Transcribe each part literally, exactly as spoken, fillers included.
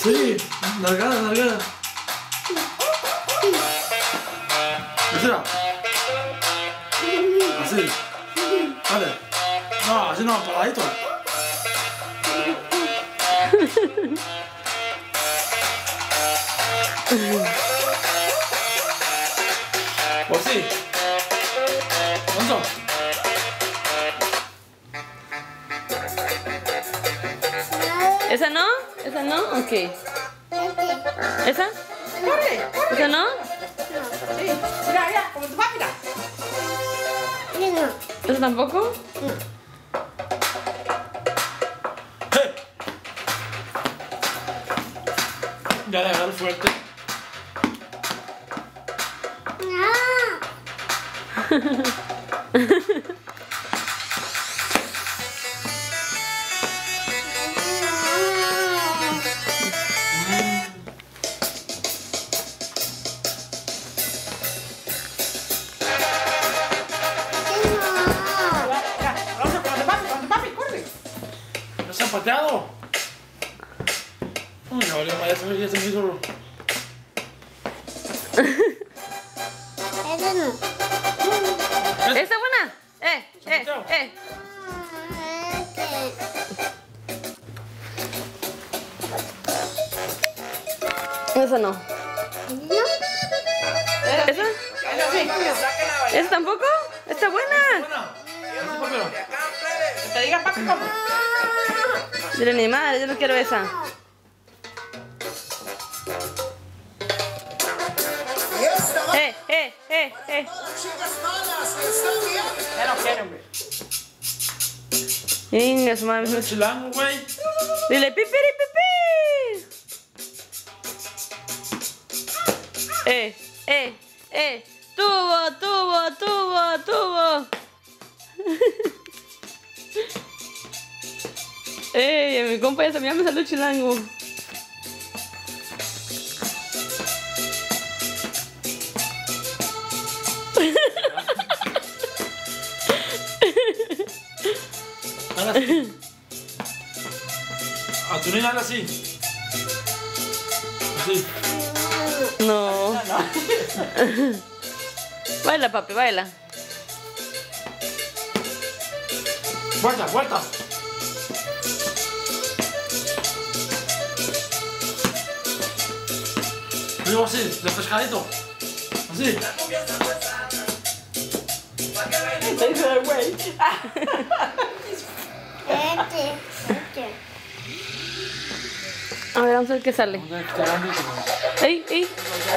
Sí, largada, largada. Espera. Así. Vale. No, así no, paradito. Pues sí. ¿Cuánto? ¿Esa no? ¿Esa no? Ok. ¿Esa? ¡Corre! ¿Esa no? Sí. Mira, mira, como tu papá, mira. ¿Esa tampoco? ¡Hey! Ya le agarro fuerte. Zapateado. Uy, no, ya se, ya se me hizo. Esa no. ¿Esa es buena? Eh, eh, eh. Esa no. ¿Esa? ¿Esa tampoco? ¿Está buena? Que te diga papi cómo. Dile ni madre, yo no quiero esa. Eh, eh, eh, eh. Ya no quiero, hombre. Venga, su madre. Chilango, güey. Dile pipiri pipi. Eh, eh, eh. Tubo, tubo, tubo, tubo. Ey, a mi compa ya se me salió chilango. Hala así. A tu niña, hala así. Así. No. Baila, papi, baila. Vuelta, vuelta. Digo así, de pescadito. Así. Te hizo el güey. A ver, vamos a ver qué sale. ¡Ey, ey!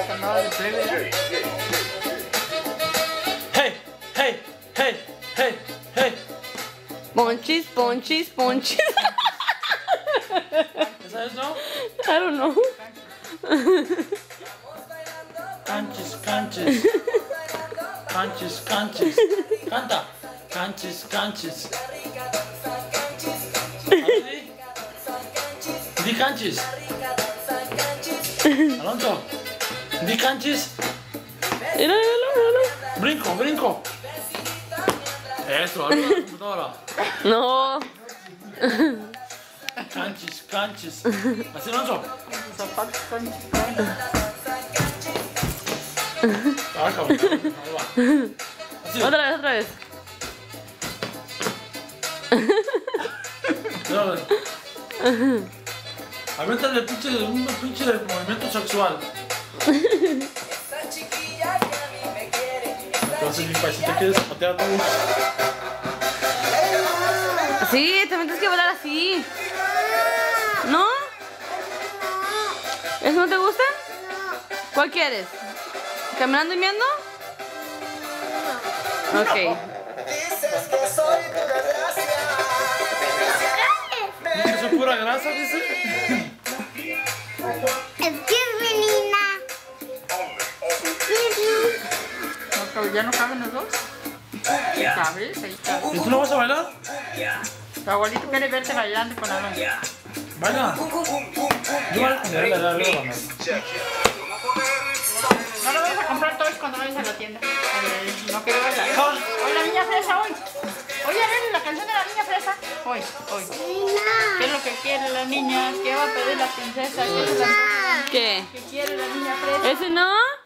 Hey, hey, hey, hey, hey. Ponchis, ponchis, ponchis. ¿Esa es, no? I don't know. Canchis, canchis. Canchis, canchis. Canta. Canchis, canchis. Así. Di canchis. Alonso. Di canchis. Mira, míralo, míralo. Brinco, brinco. Eso, habla la computadora. No. Canchis, canchis. Así, Alonso. Ah, cabrón. Ahí va. Así. Otra vez, otra vez. Dale. Aviéntale el pinche, un pinche de movimiento sexual. Entonces mi país te quieres zapatear tú. Sí, también tienes que bailar así. ¿No? ¿Eso no te gusta? ¿Cuál quieres? ¿Caminando y viendo? Ok. Dice que soy pura grasa, dice. ¿Ya no caben los dos? ¿Sabes? Ahí está. ¿Y tú no vas a bailar? Tu abuelito quiere verte bailando con Alonso. Baila. Yo bailo con él, la verdad. No lo vas a comprar todos cuando vayas a la tienda. Eh, no quiero bailar. Hoy la niña fresa, hoy. Oye, a ver, la canción de la niña fresa. Hoy, hoy. ¿Qué es lo que quiere la niña? ¿Qué va a pedir la princesa? ¿Qué se la antoja? ¿Qué? ¿Qué quiere la niña fresa? ¿Ese no?